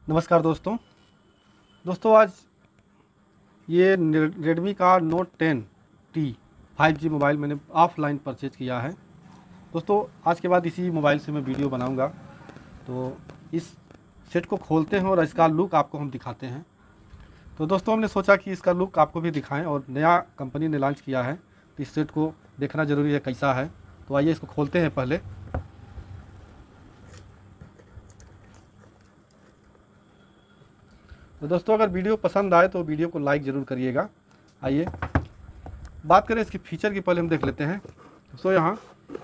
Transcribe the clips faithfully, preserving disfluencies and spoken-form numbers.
नमस्कार दोस्तों दोस्तों आज ये रेडमी का note ten T five G mobile मैंने ऑफलाइन परचेज किया है। दोस्तों आज के बाद इसी मोबाइल से मैं वीडियो बनाऊंगा, तो इस सेट को खोलते हैं और इसका लुक आपको हम दिखाते हैं। तो दोस्तों हमने सोचा कि इसका लुक आपको भी दिखाएं, और नया कंपनी ने लॉन्च किया है तो इस सेट को देखना ज़रूरी है कैसा है। तो आइए इसको खोलते हैं पहले। तो दोस्तों अगर वीडियो पसंद आए तो वीडियो को लाइक ज़रूर करिएगा। आइए बात करें इसकी फीचर की, पहले हम देख लेते हैं। दोस्तों यहाँ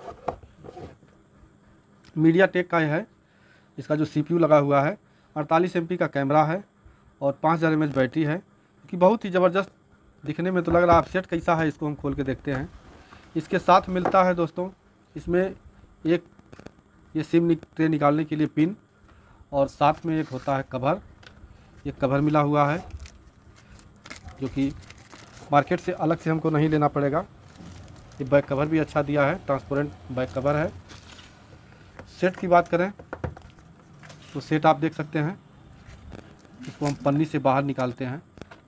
मीडिया टेक का है, इसका जो सीपीयू लगा हुआ है, अड़तालीस एम पी का कैमरा है और पाँच हज़ार एम एच बैटरी है, कि बहुत ही ज़बरदस्त दिखने में तो लग रहा है। आप सेट कैसा है इसको हम खोल के देखते हैं। इसके साथ मिलता है दोस्तों इसमें एक ये सिम ट्रे निकालने के लिए पिन, और साथ में एक होता है कवर। ये कवर मिला हुआ है जो कि मार्केट से अलग से हमको नहीं लेना पड़ेगा। ये बैक कवर भी अच्छा दिया है, ट्रांसपेरेंट बैक कवर है। सेट की बात करें तो सेट आप देख सकते हैं, इसको हम पन्नी से बाहर निकालते हैं।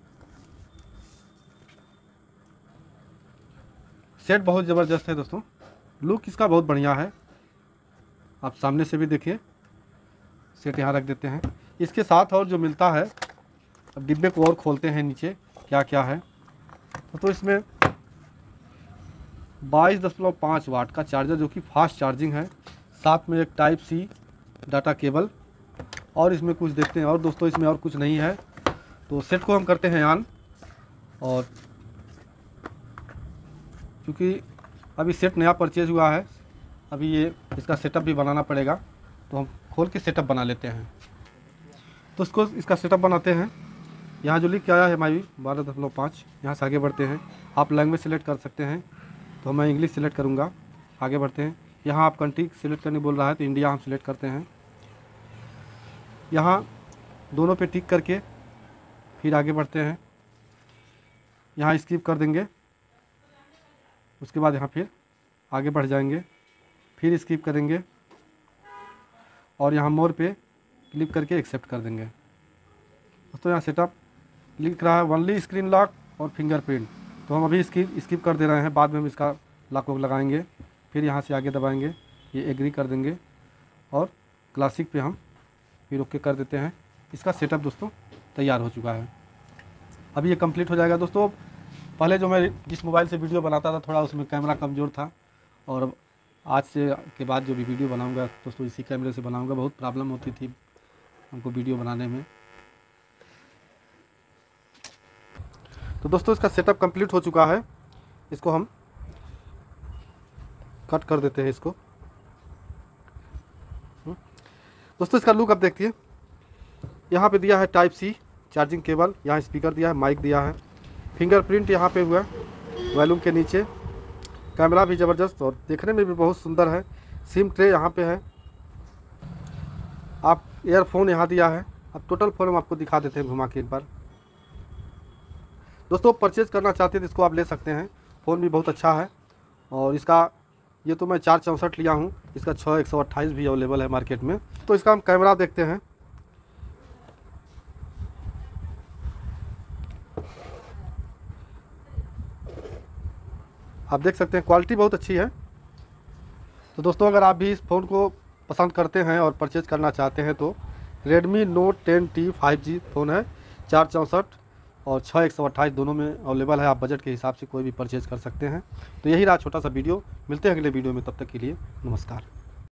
सेट बहुत ज़बरदस्त है दोस्तों, लुक इसका बहुत बढ़िया है। आप सामने से भी देखिए। सेट यहाँ रख देते हैं। इसके साथ और जो मिलता है, अब डिब्बे को और खोलते हैं नीचे क्या क्या है। तो, तो इसमें बाईस दशमलव पाँच वाट का चार्जर जो कि फास्ट चार्जिंग है, साथ में एक टाइप सी डाटा केबल, और इसमें कुछ देखते हैं। और दोस्तों इसमें और कुछ नहीं है। तो सेट को हम करते हैं ऑन, और क्योंकि अभी सेट नया परचेज हुआ है, अभी ये इसका सेटअप भी बनाना पड़ेगा, तो हम खोल के सेटअप बना लेते हैं। तो इसको इसका सेटअप बनाते हैं। यहाँ जो लिख के आया है एम आई बारह दशमलव पाँच, यहाँ से आगे बढ़ते हैं। आप लैंग्वेज सेलेक्ट कर सकते हैं, तो मैं इंग्लिश सेलेक्ट करूँगा। आगे बढ़ते हैं। यहाँ आप कंट्री सेलेक्ट करने बोल रहा है, तो इंडिया हम सेलेक्ट करते हैं। यहाँ दोनों पे टिक करके फिर आगे बढ़ते हैं। यहाँ स्किप कर देंगे, उसके बाद यहाँ फिर आगे बढ़ जाएंगे, फिर स्किप करेंगे, और यहाँ मोर पे क्लिक करके एक्सेप्ट कर देंगे। दोस्तों यहाँ सेटअप लिख रहा है ओनली स्क्रीन लॉक और फिंगरप्रिंट, तो हम अभी स्किप स्किप कर दे रहे हैं। बाद में हम इसका लॉक वॉक लगाएंगे। फिर यहाँ से आगे दबाएंगे, ये एग्री कर देंगे, और क्लासिक पे हम फिर ओके कर देते हैं। इसका सेटअप दोस्तों तैयार हो चुका है। अभी ये कंप्लीट हो जाएगा। दोस्तों पहले जो मैं जिस मोबाइल से वीडियो बनाता था, थोड़ा उसमें कैमरा कमज़ोर था, और आज से के बाद जो भी वीडियो बनाऊंगा दोस्तों इसी कैमरे से बनाऊंगा। बहुत प्रॉब्लम होती थी हमको वीडियो बनाने में। तो दोस्तों इसका सेटअप कंप्लीट हो चुका है। इसको हम कट कर देते हैं इसको। दोस्तों इसका लुक आप देखिए। यहाँ पे दिया है टाइप सी चार्जिंग केबल, यहाँ स्पीकर दिया है, माइक दिया है, फिंगरप्रिंट यहाँ पे हुआ वॉल्यूम के नीचे, कैमरा भी ज़बरदस्त और देखने में भी बहुत सुंदर है। सिम ट्रे यहाँ पे है। आप ईयरफोन यहाँ दिया है। अब टोटल फ़ोन हम आपको दिखा देते हैं घुमा के एक बार। दोस्तों परचेज़ करना चाहते हैं तो इसको आप ले सकते हैं। फ़ोन भी बहुत अच्छा है, और इसका ये तो मैं चार चौंसठ लिया हूँ, इसका छः एक सौ अट्ठाईस भी अवेलेबल है मार्केट में। तो इसका हम कैमरा देखते हैं। आप देख सकते हैं क्वालिटी बहुत अच्छी है। तो दोस्तों अगर आप भी इस फ़ोन को पसंद करते हैं और परचेज़ करना चाहते हैं, तो Redmi note ten T five G phone है। चार चौंसठ और छः एक सौ अट्ठाईस दोनों में अवेलेबल है। आप बजट के हिसाब से कोई भी परचेज़ कर सकते हैं। तो यही रहा छोटा सा वीडियो। मिलते हैं अगले वीडियो में, तब तक के लिए नमस्कार।